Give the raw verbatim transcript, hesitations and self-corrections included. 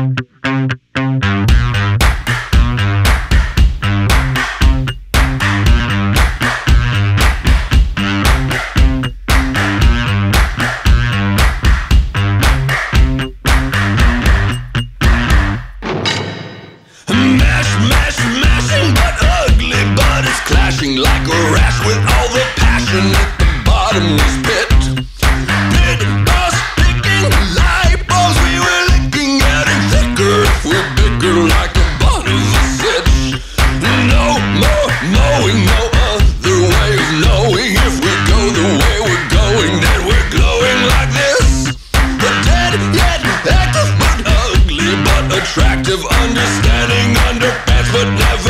Like a rash with all the passion at the bottomless pit. Pit us picking light bulbs we were licking, getting thicker if we bicker like a bottle of sitch. No more knowing, no other way of knowing. If we go the way we're going, then we're glowing like this. The dead yet active but ugly but attractive, understanding underpants but never